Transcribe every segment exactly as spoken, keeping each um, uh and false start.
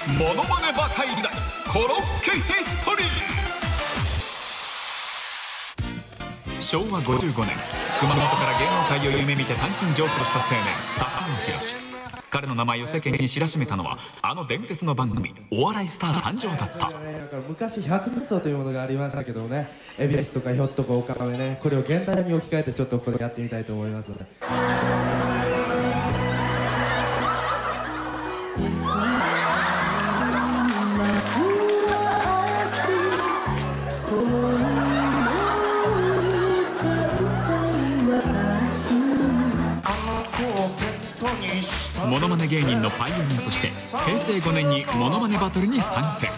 モノマネバカ入りだコロッケヒストリー。しょうわごじゅうごねん、熊本から芸能界を夢見て単身上京した青年高野宏。彼の名前を世間に知らしめたのはあの伝説の番組「お笑いスター誕生」だった。 昔百物層というものがありましたけどもね、エビスとかひょっとこおかめね、これを現代に置き換えてちょっとこれやってみたいと思いますので。 モノマネ芸人のパイオニアとしてへいせいごねんにモノマネバトルに参戦。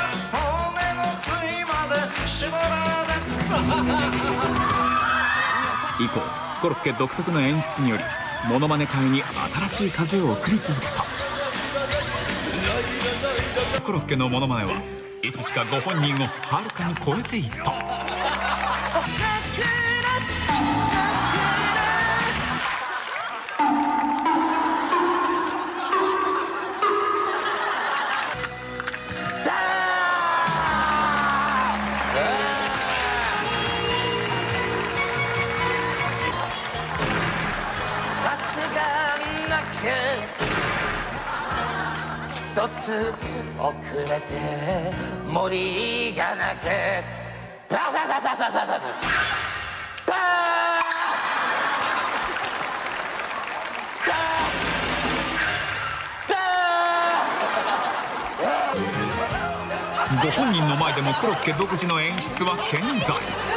以降コロッケ独特の演出によりモノマネ界に新しい風を送り続けた。コロッケのモノマネはいつしかご本人をはるかに超えていった。 一つ遅れて森がなくバサササササササバーご本人の前でもコロッケ独自の演出は健在。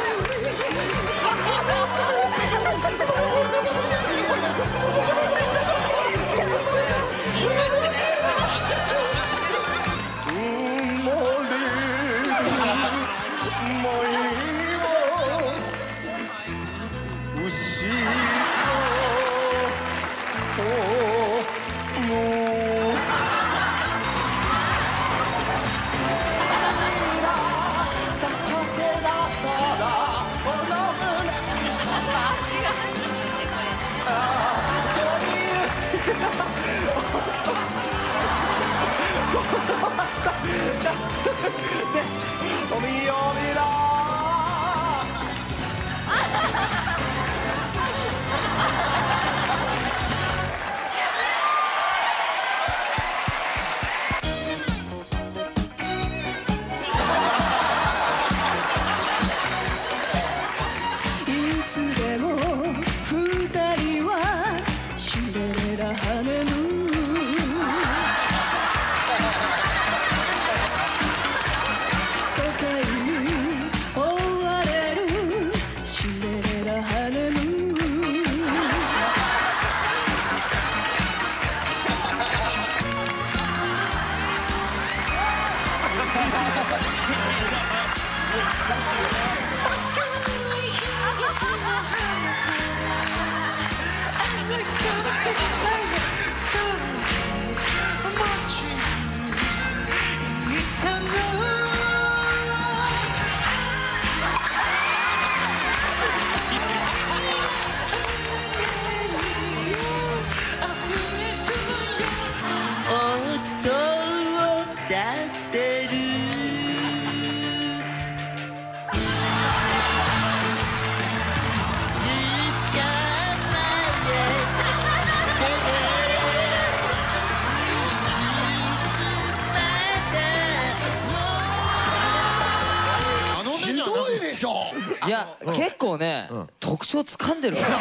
いや、結構ね、特徴掴んでるから。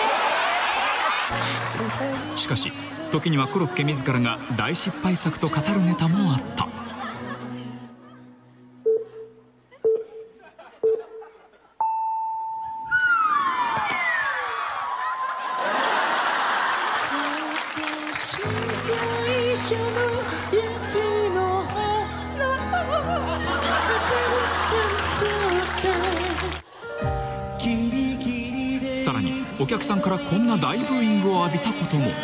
しかし時にはコロッケ自らが大失敗作と語るネタもあった。さらにお客さんからこんな大ブーイングを浴びたことも。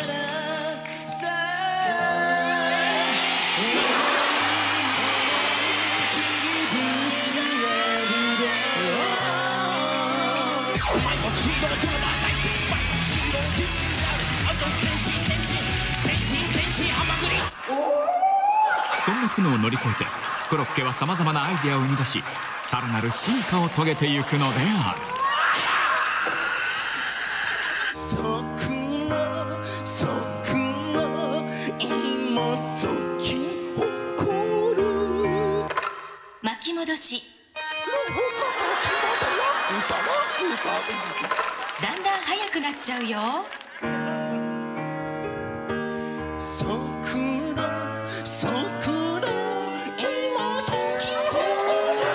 そんな苦悩を乗り越えてコロッケはさまざまなアイデアを生み出し、さらなる進化を遂げてゆくのである。 そくらそくら今そき誇る巻き戻し。だんだん速くなっちゃうよ。 そくらそくら今そき誇る。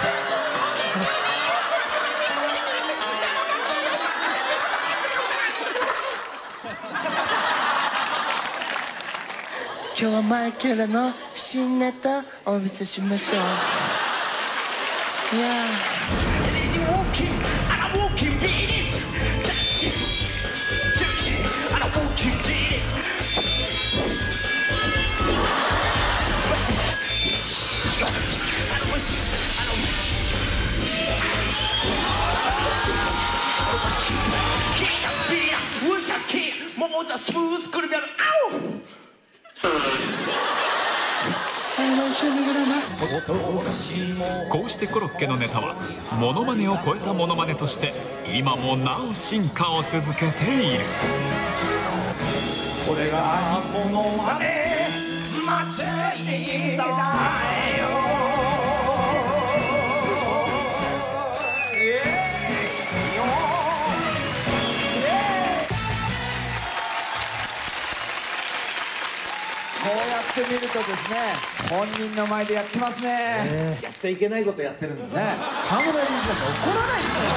今日はマイケルの新ネタお見せしましょう。いやこうしてコロッケのネタはモノマネを超えたモノマネとして今もなお進化を続けている。 これがモノマネ祭りだよ。 こうやって見るとですね、本人の前でやってますね。 やっちゃいけないことやってるんだね。 河村隆一だって怒らないですよ。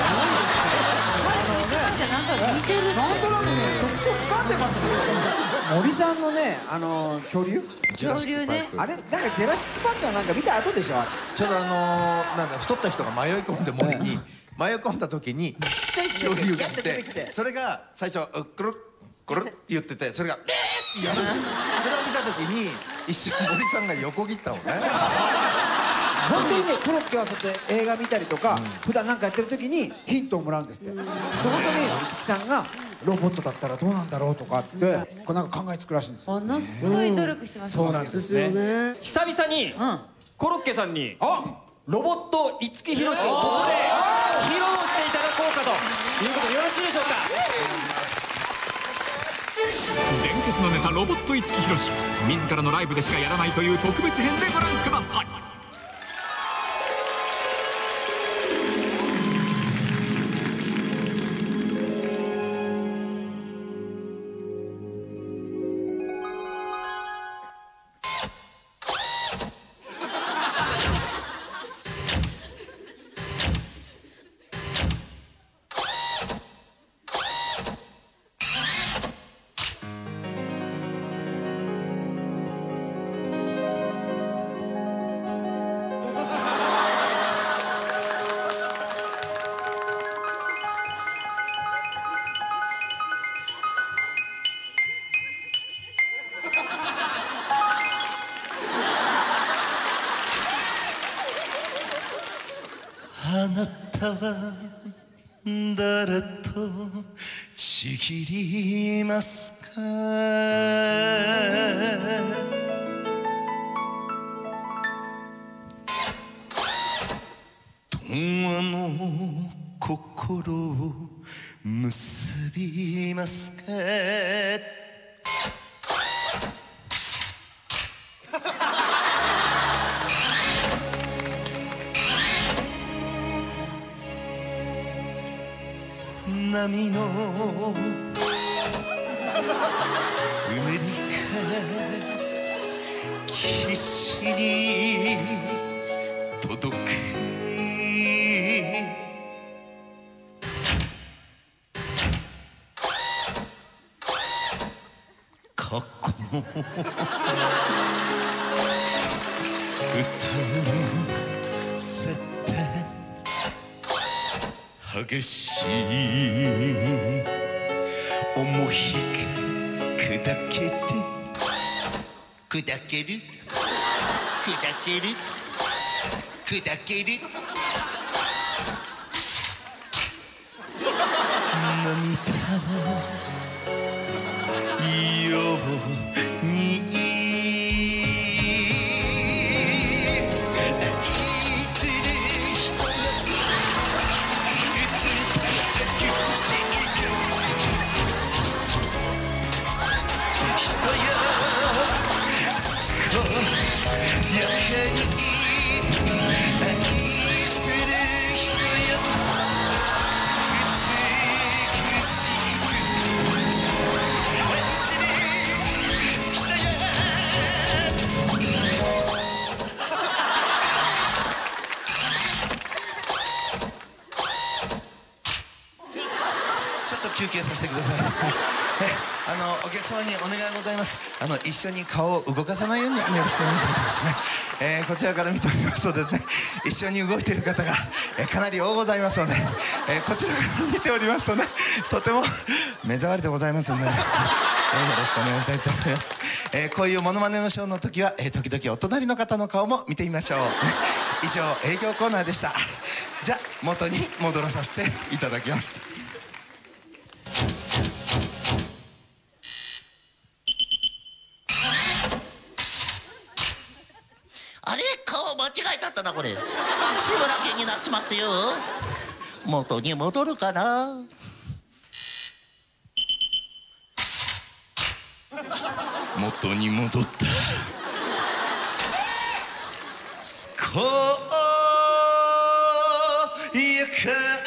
なんとなくね、特徴掴んでますね。森さんのね、あの恐竜恐竜ね。 あれなんかジェラシック・パークはなんか見た後でしょ。 ちょうどあのなんだ太った人が迷い込んで森に迷い込んだ時にちっちゃい恐竜がいて、それが最初くるっくるって言ってて、それが「えー!」ってやる。それを見た時に一瞬森さんが横切ったのね。 本当にね、コロッケはそうやって映画見たりとか普段なんかやってる時にヒントをもらうんですって。で本当に五木さんがロボットだったらどうなんだろうとかってこうなんか考えつくらしいんですよ。 ものすごい努力してます。 そうなんですね。久々にコロッケさんにロボット五木ひろしをここで披露していただこうかということでよろしいでしょうか。 伝説のネタロボット五木ひろし、自らのライブでしかやらないという特別編でご覧ください。 あなたは誰とちぎりますか。永遠の心を結びますか。波のうねりが岸に届く。過去の歌を捨て激しい思いが砕ける砕ける砕ける砕ける。涙のようにやはり愛する人よ美しく愛する人よちょっと休憩させてください。あのお客様にお願いございます。あの一緒に顔を動かさないようによろしくお願いしますね。えー、こちらから見ておりますとですね、一緒に動いている方が、えー、かなり多ございますので、えー、こちらから見ておりますとね、とても目障りでございますので、ね、えー、よろしくお願いしたいと思います。えー、こういうモノマネのショーの時は、えー、時々お隣の方の顔も見てみましょう。ね、以上営業コーナーでした。じゃあ元に戻らさせていただきます。 あれ顔間違えたったなこれ。志村けんになっちまってよ。元に戻るかな。 元に戻った。すこやか